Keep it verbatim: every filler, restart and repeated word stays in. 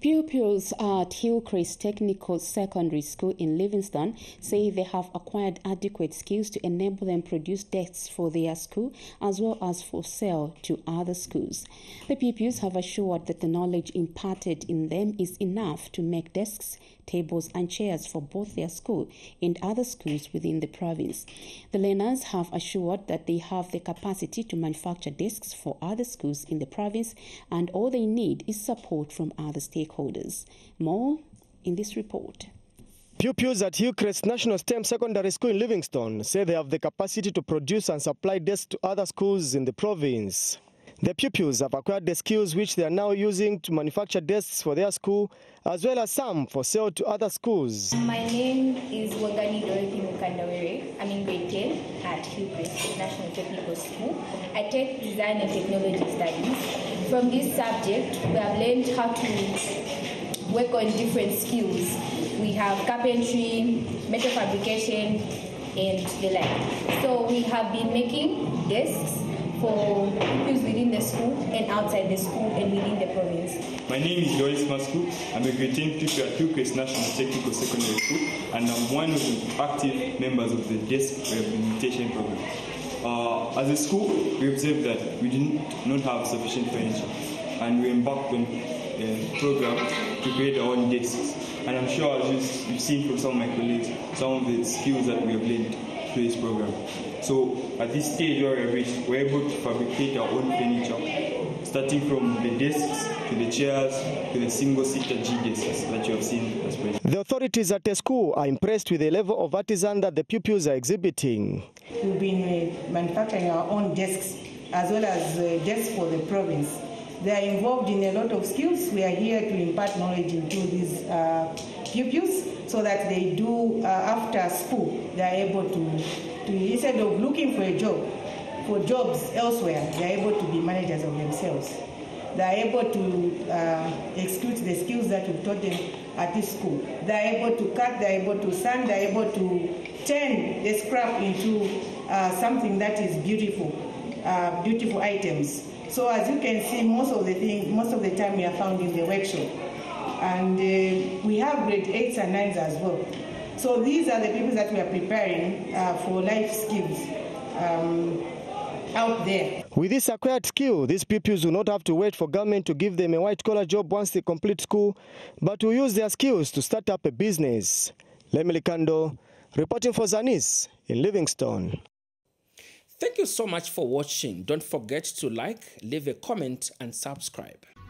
Pupils at Hillcrest Technical Secondary School in Livingstone say they have acquired adequate skills to enable them produce desks for their school as well as for sale to other schools. The pupils have assured that the knowledge imparted in them is enough to make desks, tables and chairs for both their school and other schools within the province. The learners have assured that they have the capacity to manufacture desks for other schools in the province, and all they need is support from other stakeholders. More in this report. Pupils at Hillcrest National STEM Secondary School in Livingstone say they have the capacity to produce and supply desks to other schools in the province. The pupils have acquired the skills which they are now using to manufacture desks for their school, as well as some for sale to other schools. My name is Wagani Dorothy Mukandawere. I'm in grade ten at Hillcrest National Technical School. I take design and technology studies. From this subject, we have learned how to work on different skills. We have carpentry, metal fabrication, and the like. So we have been making desks for pupils within the school and outside the school and within the province. My name is Doris Masku. I'm a grade ten pupil at Hillcrest National Technical Secondary School, and I'm one of the active members of the desk rehabilitation program. Uh, as a school, we observed that we did not have sufficient furniture, and we embarked on a program to create our own desks. And I'm sure, as you've seen from some of my colleagues, some of the skills that we have learned through this program. So at this stage where we've reached, we're able to fabricate our own furniture, starting from the desks to the chairs to the single-seater G desks that you have seen as well. The authorities at the school are impressed with the level of artisan that the pupils are exhibiting. We've been uh, manufacturing our own desks as well as uh, desks for the province. They are involved in a lot of skills. We are here to impart knowledge into these uh, pupils so that they do, uh, after school, they are able to, to, instead of looking for a job, for jobs elsewhere, they are able to be managers of themselves. They are able to uh, execute the skills that we've taught them at this school. They are able to cut, they are able to sand, they are able to turn the scrap into uh, something that is beautiful, uh, beautiful items. So as you can see, most of the things, most of the time we are found in the workshop. And uh, we have grade eights and nines as well. So these are the people that we are preparing uh, for life skills um, out there. With this acquired skill, these pupils will not have to wait for government to give them a white-collar job once they complete school, but will use their skills to start up a business. Lemily Kando, reporting for Zanis in Livingstone. Thank you so much for watching. Don't forget to like, leave a comment and subscribe.